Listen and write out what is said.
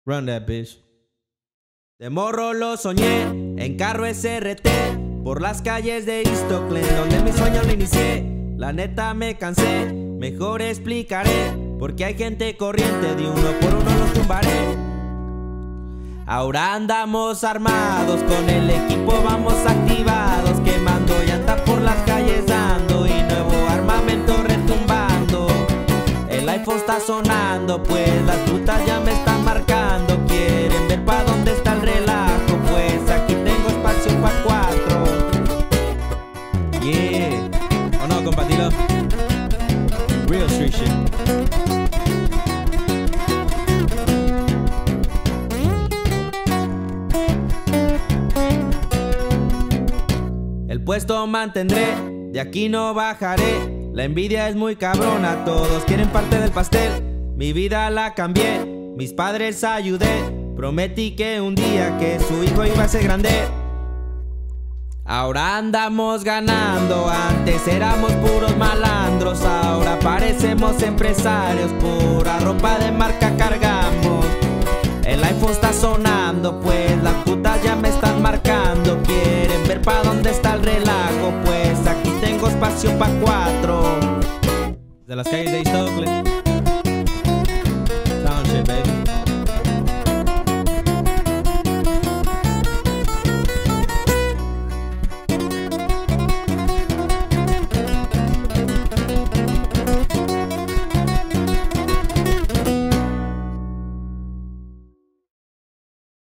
Run that bitch. De morro lo soñé, en carro SRT, por las calles de East Oakland, donde mi sueño lo inicié. La neta me cansé, mejor explicaré, porque hay gente corriente, de uno por uno los tumbaré. Ahora andamos armados, con el equipo vamos activados, quemando llanta por las calles dando, y nuevo armamento retumbando. El iPhone está sonando, pues las putas ya me están marcando. Quieren ver pa' dónde está el relajo, pues aquí tengo espacio pa' 4. Yeah. ¿O no, compadilo? Real street shit. El puesto mantendré, de aquí no bajaré. La envidia es muy cabrona, todos quieren parte del pastel. Mi vida la cambié, mis padres ayudé. Prometí que un día que su hijo iba a ser grande. Ahora andamos ganando, antes éramos puros malandros. Ahora parecemos empresarios, pura ropa de marca cargamos. El iPhone está sonando, pues las putas ya me están marcando. Quieren ver pa' dónde está el relajo, pues aquí tengo espacio pa' 4. De las calles de East Oakland.